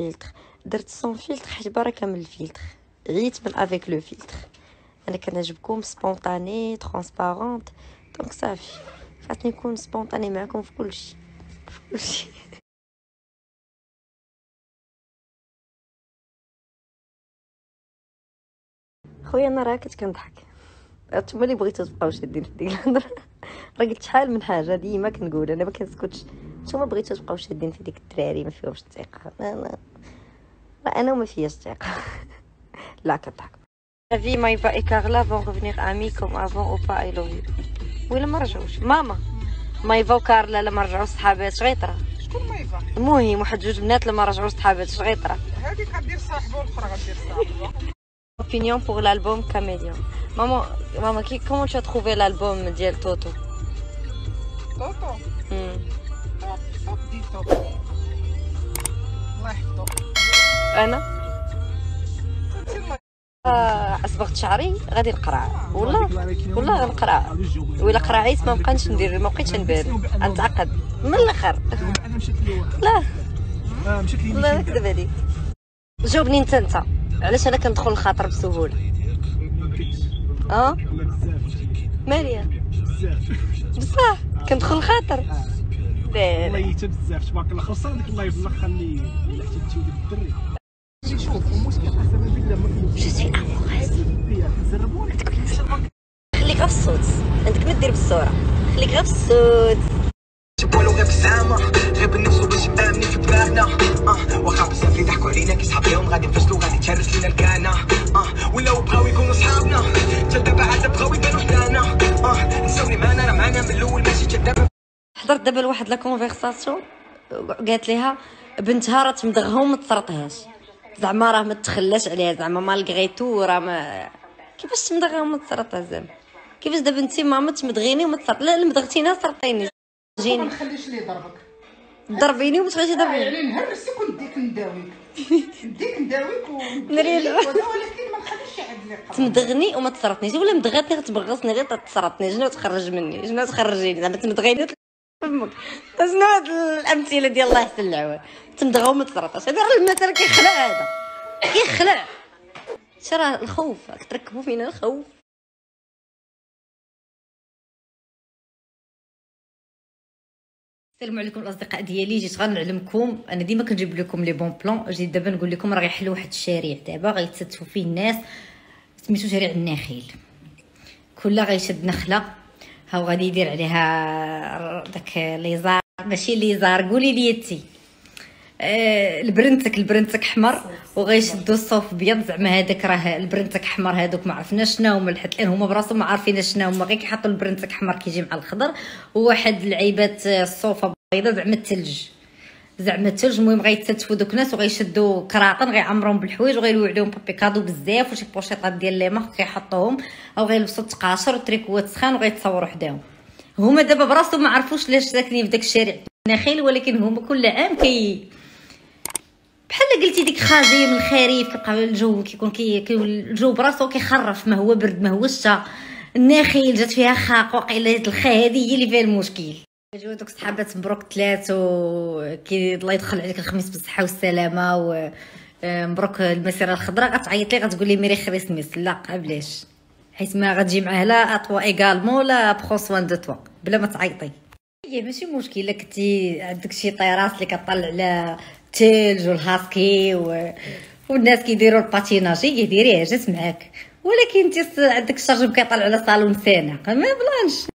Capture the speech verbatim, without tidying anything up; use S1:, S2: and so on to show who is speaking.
S1: فلتر، درت سون فلتر حيت بركه من الفلتر، عييت من افيك لو فلتر. انا كنعجبكم سبونطاني ترانسبارونت، دونك صافي خاصني نكون سبونطاني معكم في كلشي في كلشي. خويا انا راه كنت كنضحك، نتوما اللي بغيتو تبقاو شادين في ديك الهضره. راه قلت شحال من حاجه ديما كنقول، انا ما كنسكتش. نتوما بغيتو تبقاو شادين في ديك الدراري ما فيهمش الثقه، انا راه انا وما فياش الثقه. لا كنضحك. La vie Maïva et Carla vont revenir amis comme avant ou pas, I love you. ولا ما رجعوش ماما؟ مايفا وكارلا لما رجعوا صحابات اش غيطرا؟
S2: شكون مايفا؟
S1: المهم واحد جوج بنات لما رجعوا صحابات اش غيطرا؟
S2: هذيك غدير صاحبه والاخرى غدير صاحبه.
S1: Opinion pour l'album Caméléon. Maman, maman, qui, comment tu as trouvé l'album ديال توتو؟
S2: توتو
S1: امم
S2: توب توب دي توب، الله يحفظو.
S1: انا آه اصبغت شعري غادي نقرع ولا ولا غنقرع، ولا قرعيت ما بقيتش ندير، ما بقيتش نبان، غنتعقد من الاخر. لا لا نكذب عليك. جاوبني انت انت علاش انا كندخل الخاطر بسهوله؟ اه ماليه بصح كندخل الخاطر.
S3: والله حتى بزاف تبارك الله، خصوصا ديك اللايف الاخر اللي اللي حتى تولي بالدري. شوف المشكل قسما بالله ما
S1: جو سوي اموغيز.
S3: تجربوني
S1: خليك غير في الصوت، عندك ما دير بالصوره، خليك غير في الصوت.
S4: والو غير بسامة غير بالنفس وباش مآمنين في دماغنا. اه واخا بزاف اللي ضحكوا علينا كي صحاب اليوم غادي نفشلو، غادي تهرس لينا الكانة. اه ولاو بغاو يكونوا صحابنا، حتى دابا عاد بغاو يبانو حدانا. اه نساوني معانا راه معانا من الاول ماشي حتى دابا.
S1: حضرت دابا لواحد لا كونفرساسيون قالت ليها بنتها راه تمضغها وما تصرطهاش، زعما راه ما تخلاش عليها، زعما مالغريتو راه ما كيفاش تمضغها وما تصرطها، زعما كيفاش دابا انت ماما تمضغيني وما تصرط؟ لا مضغتينها صرطيني
S2: ما
S1: جيني
S2: نخليش ليه ضربك،
S1: ضربيني وما تبغيش تضربيني.
S2: يعني نهرسك ونديك نداويك، نديك نداويك
S1: نريل
S2: ولكن ما نخليش يعد لي قرار.
S1: تمضغني وما تصرطنيش، ولا مضغتني غتبغصني غير تصرطني، شنو تخرج مني، شنو تخرجيني زعما تمضغيني فمك. شنو هاد الامثله ديال الله يحسن العوان؟ تمضغها وما تصرطش، هذا راه المثل كيخلع، هذا كيخلع. شرا راه الخوف تركبوا فينا الخوف. السلام عليكم الاصدقاء ديالي، جيت غنعلمكم، انا ديما كنجيب لكم لي بون بلان، جيت دابا نقول لكم راه غيحل واحد الشارع دابا غيتستفوا فيه الناس، سميتو شارع النخيل. كل غيشد نخله ها وغادي يدير عليها داك ليزار، ماشي ليزار قولي لي انتي، آه البرنتك البرنتك حمر وغيشدوا الصوف ابيض، زعما هذاك راه البرنتك حمر، هذوك ما عرفناش شنو هما، حيت لان هما براسهم ما عارفين شنو هما، غير كيحطوا البرنتك حمر كيجي مع الخضر، وواحد العيبات الصوفه بيضاء زعما الثلج، زعما الثلج. المهم غيتستفوا دوك الناس وغيشدوا كراطن غيعمرهم بالحوايج وغيلويو عليهم بابي كادو بزاف وشي بوشيطات ديال لي مارك غيحطوهم، او غيلبسوا التقاشر وتريكوات سخان وغيتصوروا حداهم. هما دابا براسهم ما عرفوش لاش ساكنين في داك الشارع النخيل، ولكن هما كل عام كي بحال قلتي ديك خارجيه من الخريف كيبقى الجو كيكون كي الجو براسو كيخرف، ما هو برد ما هو الشتا. النخيل جات فيها خاق، وقيله الخا هذه هي اللي فيها المشكل. جاو دوك صحابات مبروك ثلاث وكي الله يدخل عليك الخميس بالصحه والسلامه، ومبروك المسيره الخضراء، غتعيط لي غتقول لي ميري خريسميس. لا قبلاش، حيت ما غتجي معاه لا اطوا ايغالمون لا برون سوان دو توا بلا ما تعيطي. هي ماشي مشكل الا كنتي عندك شي طيراس اللي كطلع على الثلج والهاسكي و... والناس كيديروا الباتيناج يديريها جات معاك، ولكن انت عندك الشرجم كيطلع على صالون سانع ما بلانش.